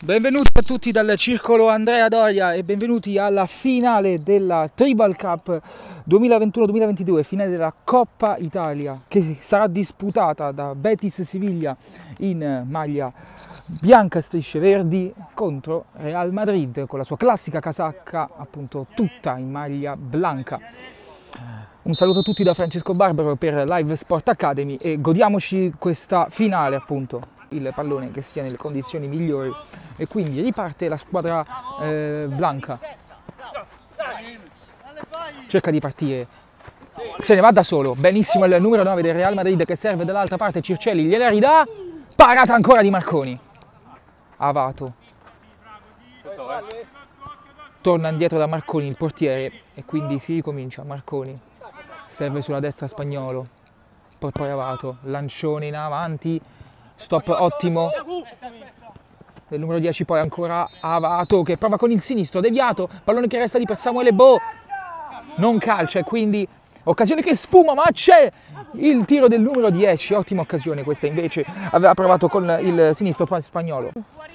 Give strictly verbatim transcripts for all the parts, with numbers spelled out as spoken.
Benvenuti a tutti dal circolo Andrea Doria e benvenuti alla finale della Tribal Cup duemilaventuno duemilaventidue, finale della Coppa Italia, che sarà disputata da Betis Siviglia in maglia bianca e strisce verdi contro Real Madrid con la sua classica casacca appunto tutta in maglia bianca. Un saluto a tutti da Francesco Barbaro per Live Sport Academy e godiamoci questa finale appunto. Il pallone che sia nelle condizioni migliori e quindi riparte la squadra eh, bianca, cerca di partire, se ne va da solo, benissimo il numero nove del Real Madrid che serve dall'altra parte, Circelli gliela ridà, parata ancora di Marconi, Avato, torna indietro da Marconi il portiere e quindi si ricomincia, Marconi serve sulla destra Spagnolo, poi poi Avato, lancione in avanti, stop ottimo del numero dieci, poi ancora Avato che prova con il sinistro, deviato, pallone che resta lì per Samuele Bo, non calcia e quindi occasione che sfuma, ma c'è il tiro del numero dieci, ottima occasione questa, invece aveva provato con il sinistro Spagnolo.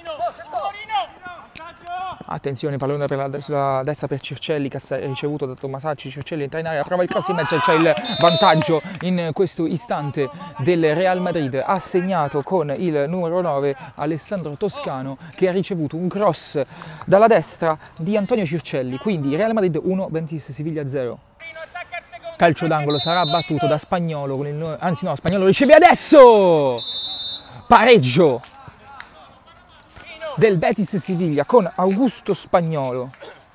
Attenzione, pallone per la, sulla destra per Circelli che ha ricevuto da Tomasacci, Circelli entra in area, prova il cross in mezzo e c'è il vantaggio in questo istante del Real Madrid, ha segnato con il numero nove Alessandro Toscano che ha ricevuto un cross dalla destra di Antonio Circelli, quindi Real Madrid uno, Betis Siviglia zero. Calcio d'angolo sarà battuto da Spagnolo, con il, anzi no, Spagnolo riceve adesso! Pareggio del Betis Siviglia con Augusto Spagnolo.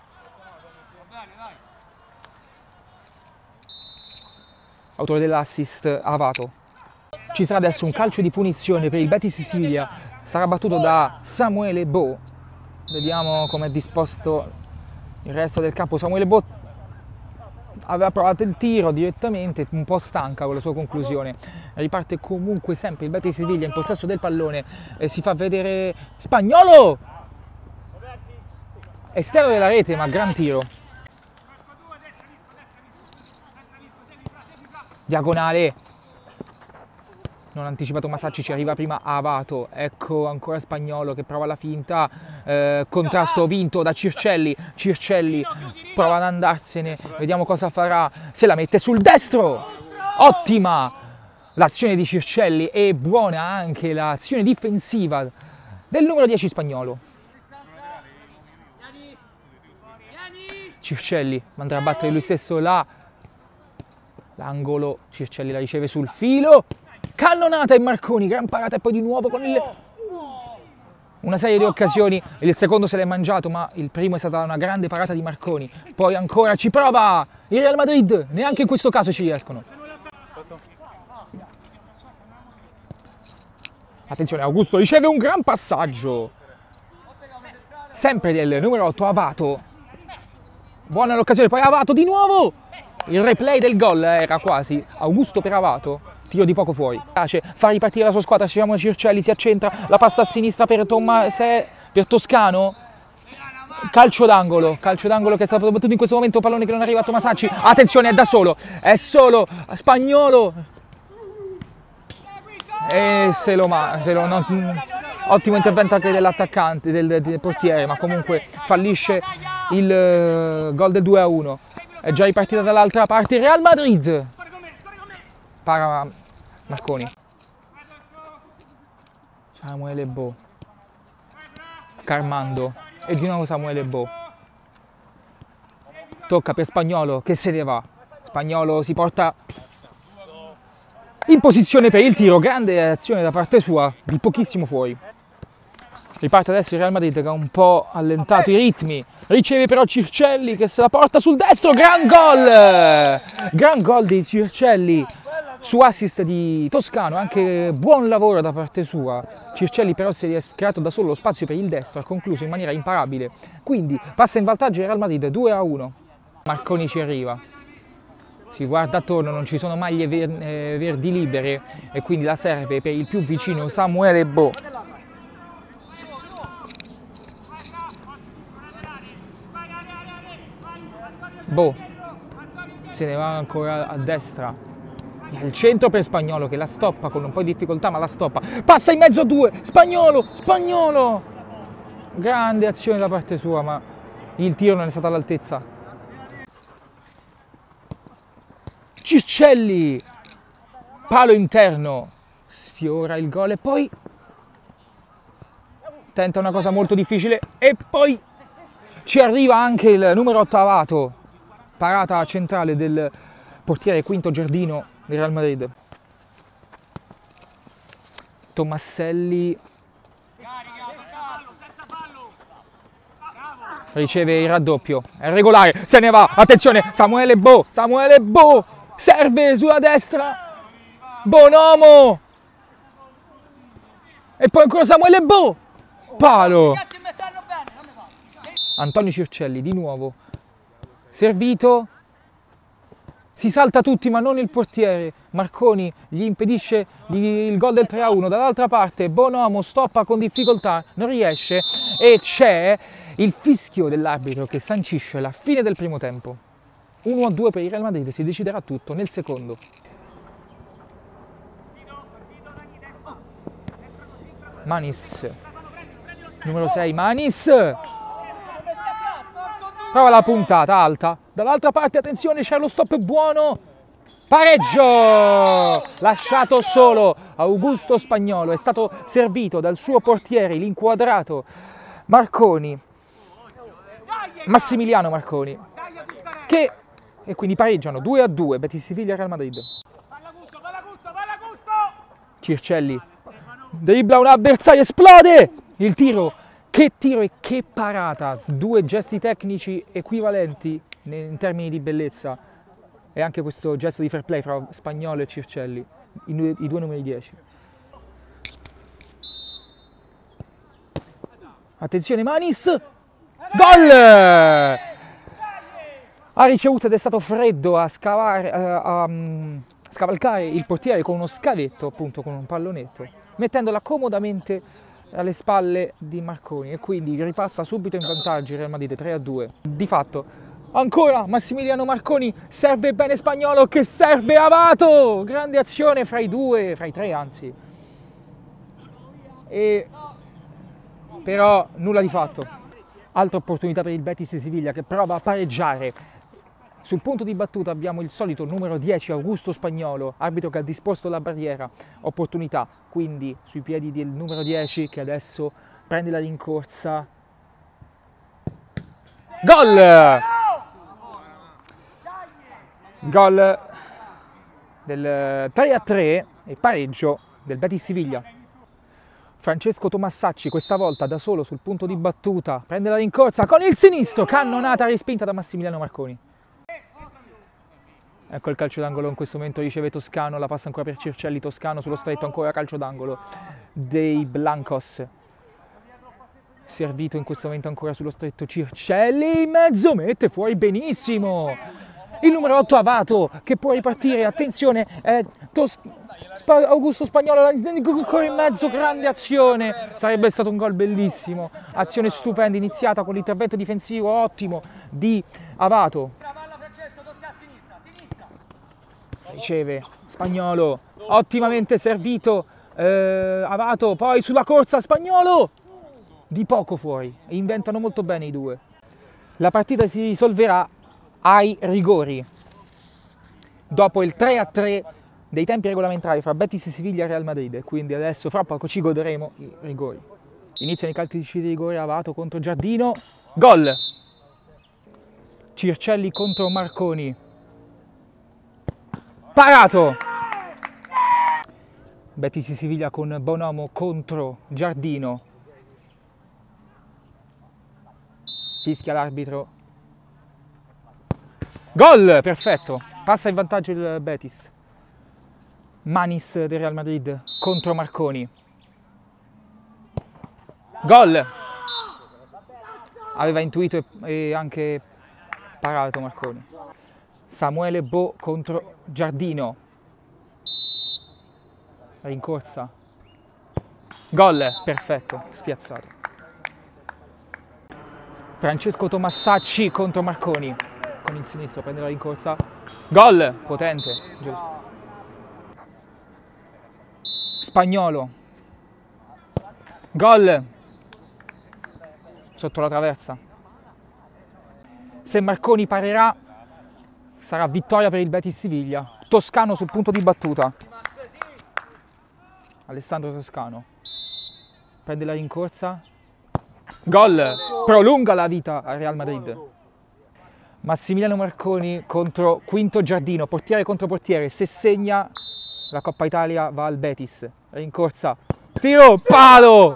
Autore dell'assist Avato. Ci sarà adesso un calcio di punizione per il Betis Siviglia, sarà battuto da Samuele Bo. Vediamo come è disposto il resto del campo. Samuele Bo aveva provato il tiro direttamente, un po' stanca con la sua conclusione. Riparte comunque sempre il Betis Siviglia in possesso del pallone e si fa vedere Spagnolo! Esterno della rete, ma gran tiro. Diagonale. Non ha anticipato Masacci, ci arriva prima Avato, ecco ancora Spagnolo che prova la finta, eh, contrasto vinto da Circelli, Circelli prova ad andarsene, vediamo cosa farà, se la mette sul destro, ottima l'azione di Circelli e buona anche l'azione difensiva del numero dieci Spagnolo. Circelli andrà a battere lui stesso là, l'angolo, Circelli la riceve sul filo, cannonata e Marconi, gran parata e poi di nuovo con il... una serie di occasioni, il secondo se l'è mangiato ma il primo è stata una grande parata di Marconi, poi ancora ci prova il Real Madrid, neanche in questo caso ci riescono. Attenzione, Augusto riceve un gran passaggio, sempre del numero otto Avato, buona l'occasione, poi Avato di nuovo, il replay del gol era quasi, Augusto per Avato. Tiro di poco fuori, piace, fa ripartire la sua squadra, ci siamo Circelli, si accentra, la passa a sinistra per, Tomase, per Toscano, calcio d'angolo, calcio d'angolo che è stato battuto in questo momento, pallone che non arriva a Tomasacci, attenzione è da solo, è solo Spagnolo, e se lo ma, se lo, non, ottimo intervento anche dell'attaccante, del, del portiere, ma comunque fallisce il uh, gol del due a uno, è già ripartita dall'altra parte il Real Madrid, para Marconi, Samuele Bo, Carmando e di nuovo Samuele Bo, tocca per Spagnolo che se ne va, Spagnolo si porta in posizione per il tiro, grande azione da parte sua, di pochissimo fuori. Riparte adesso il Real Madrid che ha un po' allentato i ritmi, riceve però Circelli che se la porta sul destro, gran gol! Gran gol di Circelli su assist di Toscano, anche buon lavoro da parte sua. Circelli però si è creato da solo lo spazio per il destro, ha concluso in maniera imparabile, quindi passa in vantaggio il Real Madrid due a uno. Marconi ci arriva, si guarda attorno, non ci sono maglie ver eh, verdi libere e quindi la serve per il più vicino Samuele Bo. Bo se ne va ancora a destra, al centro per Spagnolo che la stoppa con un po' di difficoltà ma la stoppa, passa in mezzo a due, Spagnolo, Spagnolo grande azione da parte sua, ma il tiro non è stato all'altezza. Circelli, palo interno, sfiora il gol e poi tenta una cosa molto difficile e poi ci arriva anche il numero otto Avato, parata centrale del portiere Quinto Giardino del Real Madrid. Tomasselli riceve il raddoppio, è regolare, se ne va, attenzione, Samuele Bo, Samuele Bo, serve sulla destra, Bonomo, e poi ancora Samuele Bo, palo. Antonio Circelli di nuovo, servito, si salta tutti ma non il portiere, Marconi gli impedisce il gol del tre a uno, dall'altra parte Bonomo stoppa con difficoltà, non riesce e c'è il fischio dell'arbitro che sancisce la fine del primo tempo. uno a due per il Real Madrid, si deciderà tutto nel secondo. Manis, numero sei, Manis, prova la puntata alta, dall'altra parte attenzione c'è lo stop buono, pareggio, lasciato solo Augusto Spagnolo, è stato servito dal suo portiere, l'inquadrato Marconi, Massimiliano Marconi, che e quindi pareggiano due a due, Betis Siviglia Real Madrid. Circelli dribbla un avversario, esplode il tiro, che tiro e che parata, due gesti tecnici equivalenti in termini di bellezza e anche questo gesto di fair play fra Spagnolo e Circelli, i due, i due numeri dieci. Attenzione Manis, gol! Ha ricevuto ed è stato freddo a, scavare, a, a, a scavalcare il portiere con uno scavetto, appunto con un pallonetto, mettendola comodamente alle spalle di Marconi e quindi ripassa subito in vantaggio il Real Madrid tre a due. Di fatto ancora Massimiliano Marconi, serve bene Spagnolo che serve Avato, grande azione fra i due, fra i tre anzi, e però nulla di fatto. Altra opportunità per il Betis Siviglia che prova a pareggiare. Sul punto di battuta abbiamo il solito numero dieci Augusto Spagnolo, arbitro che ha disposto la barriera, opportunità quindi sui piedi del numero dieci che adesso prende la rincorsa. Gol! Gol del tre a tre e pareggio del Betis Siviglia. Francesco Tomassacci questa volta da solo sul punto di battuta, prende la rincorsa con il sinistro, cannonata respinta da Massimiliano Marconi. Ecco il calcio d'angolo, in questo momento riceve Toscano, la passa ancora per Circelli, Toscano sullo stretto, ancora calcio d'angolo dei Blancos. Servito in questo momento ancora sullo stretto Circelli, in mezzo, mette fuori benissimo. Il numero otto Avato che può ripartire, attenzione, eh, Tos Sp Augusto Spagnolo ancora in mezzo, grande azione, sarebbe stato un gol bellissimo, azione stupenda iniziata con l'intervento difensivo ottimo di Avato. Riceve Spagnolo, ottimamente servito, eh, Avato, poi sulla corsa Spagnolo, di poco fuori, e inventano molto bene i due. La partita si risolverà ai rigori, dopo il tre a tre dei tempi regolamentari fra Betis Siviglia e Real Madrid, quindi adesso fra poco ci goderemo i rigori. Iniziano i calci di rigore, Avato contro Giardino, gol! Circelli contro Marconi. Parato! Betis Siviglia con Bonomo contro Giardino. Fischia l'arbitro. Gol! Perfetto! Passa in vantaggio il Betis. Manis del Real Madrid contro Marconi. Gol! Aveva intuito e, e anche parato Marconi. Samuele Bo contro Giardino. Rincorsa. Gol, perfetto, spiazzato. Francesco Tomassacci contro Marconi. Con il sinistro prende la rincorsa. Gol, potente, giusto. Spagnolo. Gol. sotto la traversa. Se Marconi parerà, sarà vittoria per il Betis Siviglia. Toscano sul punto di battuta. Alessandro Toscano prende la rincorsa. Gol! Prolunga la vita al Real Madrid. Massimiliano Marconi contro Quinto Giardino, portiere contro portiere. Se segna, la Coppa Italia va al Betis. Rincorsa. Tiro, palo!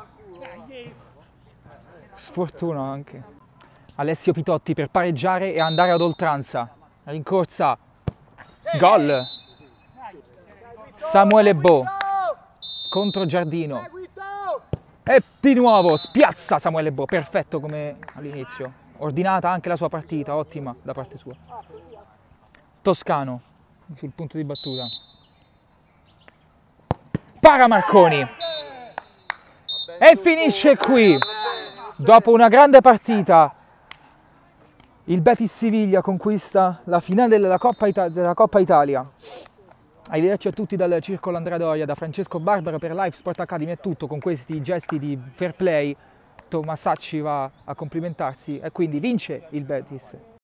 Sfortuna anche. Alessio Pitotti per pareggiare e andare ad oltranza. Rincorsa. Gol! Samuele Bo contro Giardino. E di nuovo spiazza Samuele Bo, perfetto come all'inizio. Ordinata anche la sua partita, ottima da parte sua. Toscano sul punto di battuta. Para Marconi. E finisce qui. Dopo una grande partita, il Betis Siviglia conquista la finale della Coppa, Ita- della Coppa Italia. Arrivederci a tutti dal Circolo Andrea Doria, da Francesco Barbaro per Live Sport Academy è tutto. Con questi gesti di fair play Tomasacci va a complimentarsi e quindi vince il Betis.